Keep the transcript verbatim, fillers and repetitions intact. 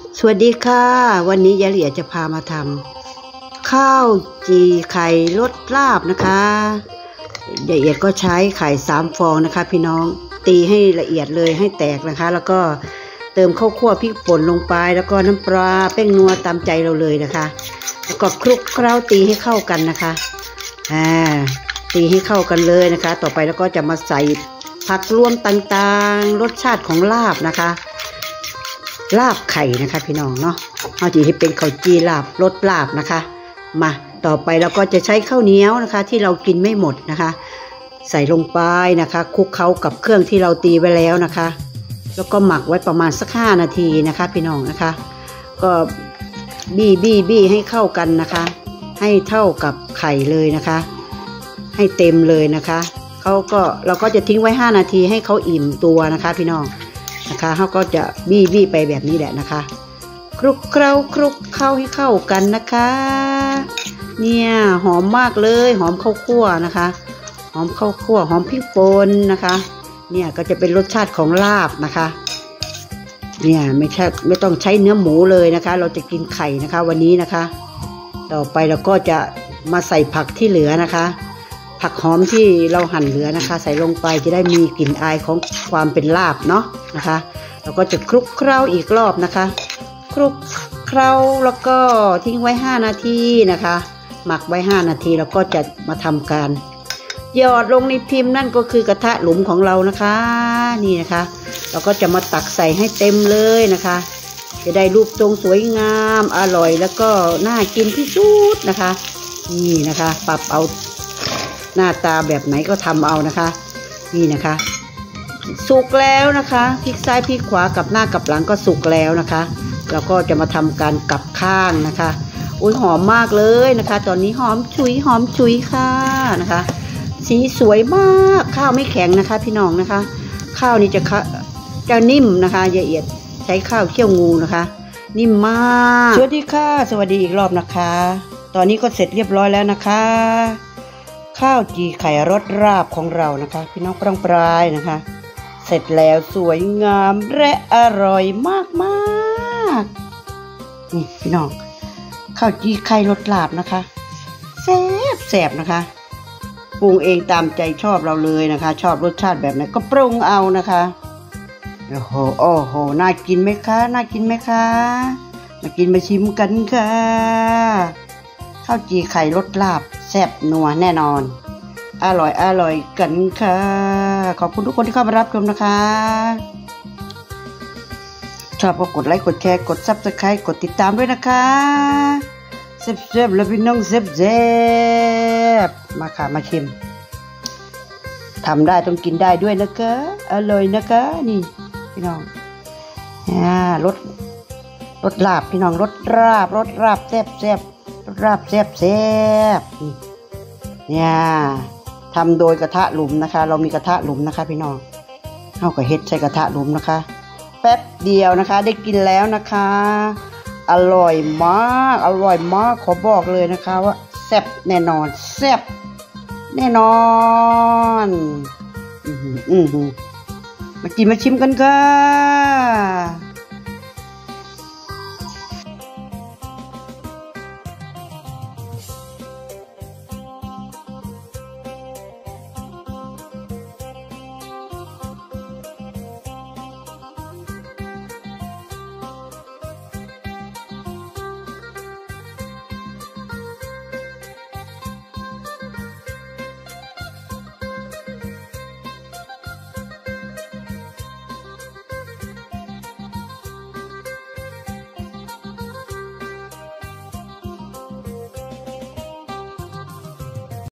สวัสดีค่ะวันนี้ยายละเอียดจะพามาทำข้าวจีไข่รสลาบนะคะยายละเอียดก็ใช้ไข่สามฟองนะคะพี่น้องตีให้ละเอียดเลยให้แตกนะคะแล้วก็เติมข้าวคั่วพริกป่นลงไปแล้วก็น้ำปลาแป้งนัวตามใจเราเลยนะคะแล้วก็คลุกเคล้าตีให้เข้ากันนะคะอ่าตีให้เข้ากันเลยนะคะต่อไปแล้วก็จะมาใส่ผักรวมต่างๆรสชาติของลาบนะคะลาบไข่นะคะพี่น้องเนาะเอาจีให้เป็นข้าวจีลาบรสลาบนะคะมาต่อไปเราก็จะใช้ข้าวเหนียวนะคะที่เรากินไม่หมดนะคะใส่ลงไปนะคะคลุกเคล้ากับเครื่องที่เราตีไว้แล้วนะคะแล้วก็หมักไว้ประมาณสักห้านาทีนะคะพี่น้องนะคะก็บี้บี้บี้ให้เข้ากันนะคะให้เท่ากับไข่เลยนะคะให้เต็มเลยนะคะเขาก็เราก็จะทิ้งไว้ห้านาทีให้เขาอิ่มตัวนะคะพี่น้องนะคะเขาก็จะบี้บี้ไปแบบนี้แหละนะคะคลุกเคล้าคลุกเข้าให้เข้ากันนะคะเนี่ยหอมมากเลยหอมข้าวคั่วนะคะหอมข้าวคั่วหอมพริกป่นนะคะเนี่ยก็จะเป็นรสชาติของลาบนะคะเนี่ยไม่ใช่ไม่ต้องใช้เนื้อหมูเลยนะคะเราจะกินไข่นะคะวันนี้นะคะต่อไปเราก็จะมาใส่ผักที่เหลือนะคะผักหอมที่เราหั่นเหลือนะคะใส่ลงไปจะได้มีกลิ่นอายของความเป็นลาบเนาะนะคะเราก็จะคลุกเคล้าอีกรอบนะคะคลุกเคล้าแล้วก็ทิ้งไว้ห้านาทีนะคะหมักไว้ห้านาทีแล้วก็จะมาทำการหยอดลงในพิมพ์นั่นก็คือกระทะหลุมของเรานะคะนี่นะคะเราก็จะมาตักใส่ให้เต็มเลยนะคะจะได้รูปทรงสวยงามอร่อยแล้วก็น่ากินที่สุดนะคะนี่นะคะปรับเอาหน้าตาแบบไหนก็ทำเอานะคะนี่นะคะสุกแล้วนะคะพลิกซ้ายพลิกขวากับหน้ากับหลังก็สุกแล้วนะคะเราก็จะมาทำการกลับข้างนะคะอุ้ยหอมมากเลยนะคะตอนนี้หอมฉุยหอมฉุยค่ะนะคะสีสวยมากข้าวไม่แข็งนะคะพี่น้องนะคะข้าวนี่จะจะนิ่มนะคะละเอียดใช้ข้าวเคี่ยวงูนะคะนิ่มมากสวัสดีค่ะสวัสดีอีกรอบนะคะตอนนี้ก็เสร็จเรียบร้อยแล้วนะคะข้าวจีไข่รสราบของเรานะคะพี่น้องปรองปรายนะคะเสร็จแล้วสวยงามและอร่อยมากมากนี่พี่น้องข้าวจีไข่รสลาบนะคะแซ่บแซ่บนะคะปรุงเองตามใจชอบเราเลยนะคะชอบรสชาติแบบไหนก็ปรุงเอานะคะโอ้โหโอ้โหน่ากินไหมคะน่ากินไหมคะมากินมาชิมกันค่ะข้าวจีไข่รสลาบแซ่บนัวแน่นอนอร่อยอร่อยกันค่ะขอบคุณทุกคนที่เข้ามารับชมนะคะชอบก็กดไลค์กดแชร์กดซับสไครต์กดติดตามด้วยนะคะเซฟๆแล้วพี่น้องเซฟๆมาค่ะมาชิมทำได้ต้องกินได้ด้วยนะคะอร่อยนะคะนี่พี่น้องอ่ารสรสลาบพี่น้องรสราบรสราบแซ่บแซ่บรสราบแซ่บแซ่บเนี่ยทำโดยกระทะหลุมนะคะเรามีกระทะหลุมนะคะพี่น้องเอากระเฮ็ดใช้กระทะหลุมนะคะแป๊บเดียวนะคะได้กินแล้วนะคะอร่อยมากอร่อยมากขอบอกเลยนะคะว่าแซ่บแน่นอนแซ่บแน่นอนอือหืออือหือมากินมาชิมกันค่ะ